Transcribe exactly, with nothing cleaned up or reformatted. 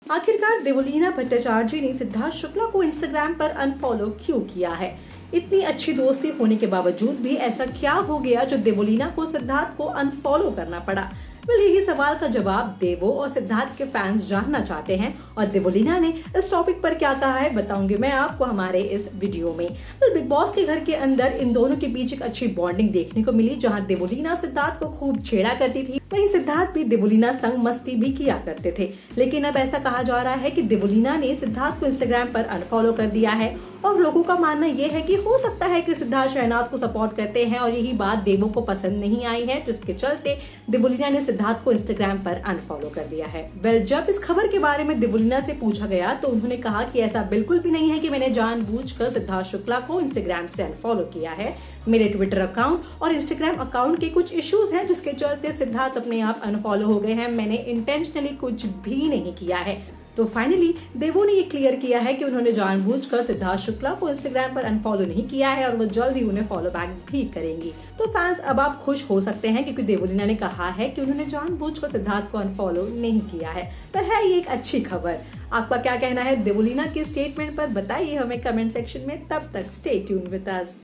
आखिरकार देवलीना भट्टाचार्य ने सिद्धार्थ शुक्ला को इंस्टाग्राम पर अनफॉलो क्यों किया है? इतनी अच्छी दोस्ती होने के बावजूद भी ऐसा क्या हो गया जो देवलीना को सिद्धार्थ को अनफॉलो करना पड़ा? वेल, यही सवाल का जवाब देवो और सिद्धार्थ के फैंस जानना चाहते हैं और देवलीना ने इस टॉपिक पर क्या कहा है बताऊंगी मैं आपको हमारे इस वीडियो में। वेल, बिग बॉस के घर के अंदर इन दोनों के बीच एक अच्छी बॉन्डिंग देखने को मिली, जहां देवलीना सिद्धार्थ को खूब छेड़ा करती थी, वहीं सिद्धार्थ भी देवलीना संग मस्ती भी किया करते थे। लेकिन अब ऐसा कहा जा रहा है कि देवलीना ने सिद्धार्थ को इंस्टाग्राम पर अनफॉलो कर दिया है और लोगों का मानना यह है कि हो सकता है कि सिद्धार्थ शहनाज को सपोर्ट करते हैं और यही बात देवो को पसंद नहीं आई है, जिसके चलते देवलीना ने सिद्धार्थ को इंस्टाग्राम पर अनफॉलो कर दिया है। वेल, जब इस खबर के बारे में देवलीना से पूछा गया तो उन्होंने कहा कि ऐसा बिल्कुल भी नहीं है कि मैंने जानबूझकर सिद्धार्थ शुक्ला को इंस्टाग्राम से अनफॉलो किया है। मेरे ट्विटर अकाउंट और इंस्टाग्राम अकाउंट के कुछ इश्यूज हैं, जिसके चलते सिद्धार्थ अपने आप अनफॉलो हो गए हैं। मैंने इंटेंशनली कुछ भी नहीं किया है। तो फाइनली देवो ने ये क्लियर किया है कि उन्होंने जानबूझकर सिद्धार्थ शुक्ला को इंस्टाग्राम पर अनफॉलो नहीं किया है और वो जल्द ही उन्हें फॉलो बैक भी करेंगी। तो फैंस अब आप खुश हो सकते हैं क्योंकि देवलीना ने कहा है कि उन्होंने जानबूझकर सिद्धार्थ को अनफॉलो नहीं किया है। पर है ये एक अच्छी खबर। आपका क्या कहना है देवलीना के स्टेटमेंट पर? बताइए हमें कमेंट सेक्शन में। तब तक स्टे ट्यून्ड विद अस।